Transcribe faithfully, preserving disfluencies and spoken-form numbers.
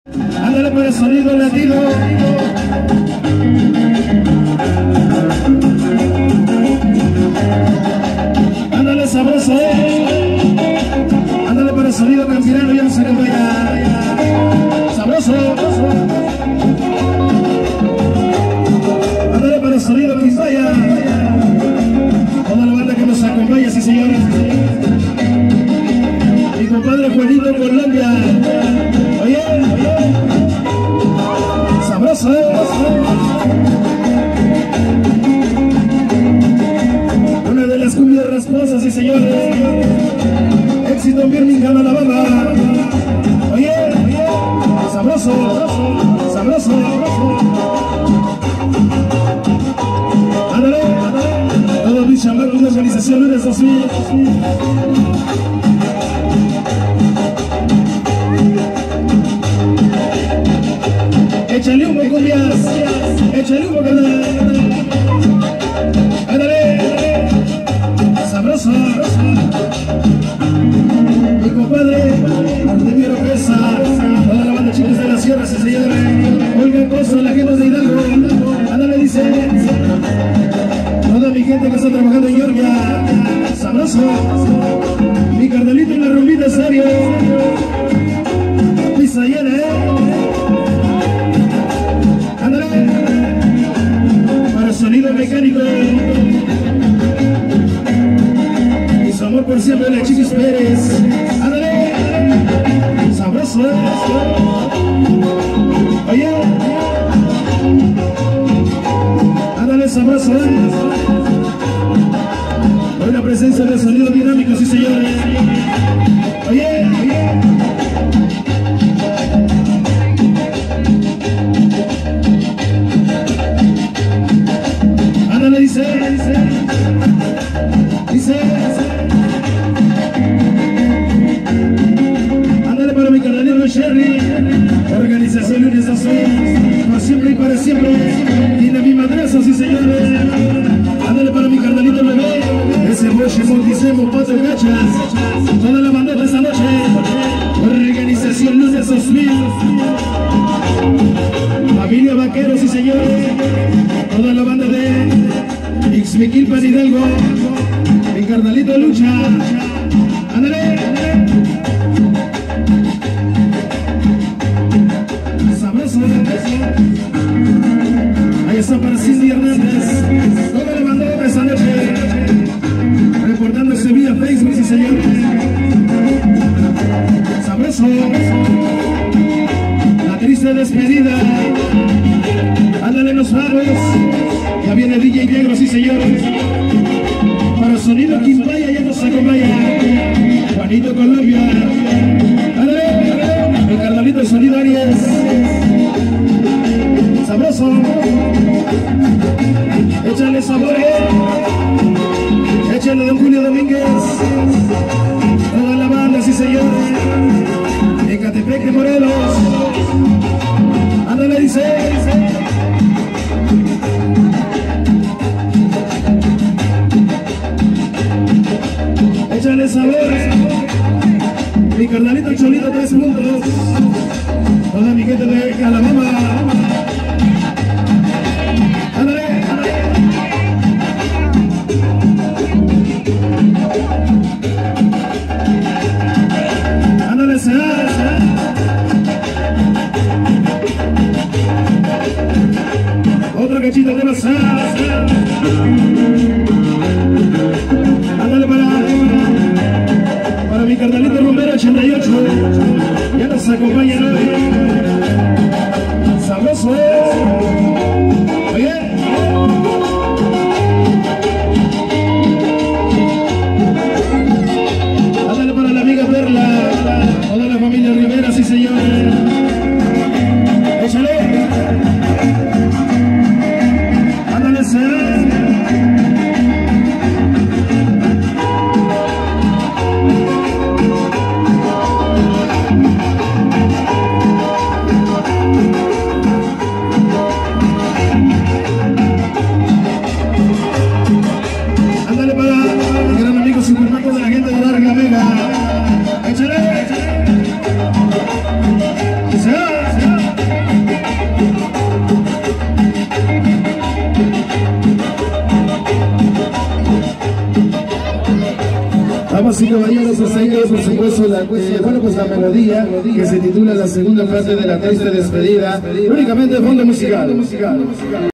Ándale por el sonido latino. Ándale sabroso, eh. Ándale por el sonido campirano, ya no se acompaña. Sabroso. Ándale por el sonido quimbaya. Toda la banda que nos acompaña, sí señores. Mi compadre Juanito en Colombia. Oye, oye. Sabroso, eh. Una de las cumbias rasposas, sí señores. Éxito en Birmingham, Alabama. Oye, oye. Sabroso, sabroso. Ándale, todos mis chamacos de organización lunes dos mil. Échale humo, cumbias, échale humo, canal. Ándale, sabroso. Mi compadre, Artemio Pesa, toda la banda chicos de la sierra, sí señores. Olga Costa, la gente de Hidalgo. Ándale, dice. Toda mi gente que está trabajando en Georgia. Sabroso. Mi carnalito en la rumbita serio. Pisa llena, eh. Ándale, para el sonido mecánico y su amor por siempre de Chiquis Pérez. Ándale, sabroso, ¿eh? Oye, ándale, sabroso, ¿eh? Hoy la presencia del sonido dinámico, sí señores. Oye, oye. Dice, dice, dice, ándale para mi carnalito Sherry, organización lunes dos mil, por siempre y para siempre, y la misma adresa, sí señores. Ándale para mi carnalito bebé, ese Bosch Montisemo, Pato Gachas, toda la bandera esta noche, organización lunes dos mil, familia Vaqueros, sí señores, toda la banda de Ixmiquilpan Hidalgo, mi carnalito Lucha. Ándale, sabroso. Ahí está para Cindy Hernández, toda la bandera esta noche, reportándose vía Facebook, sí señor. Sabroso. La triste despedida. Ándale los faros. Ya viene D J Negro, sí señores. Para sonido Quimbaya ya nos acompaña Juanito Colombia. Ándale, el carnalito de sonido Arias. Sabroso. Échale sabor, eh. Échale Don Julio Domínguez. Toda la banda, sí señores. En Catepec de Morelos. Ándale, dice. Échale sabor. Mi carnalito Cholito, tres puntos. Toda mi gente de Alabama. Ándale, ándale. Ándale, se da, se da. Otra cachita de pasar. Ándale para Para mi carnalito Romero ochenta y ocho. Ya nos acompañan hoy. Sabroso, eh. Oye. Ándale para la amiga Perla. Toda la familia Rivera, sí señores. Échale. Ándale, se Échale, échale. Damas y caballeros, hasta ahí queda por supuesto la, eh, bueno, pues la melodía que se titula la segunda parte de la triste despedida, únicamente de fondo musical.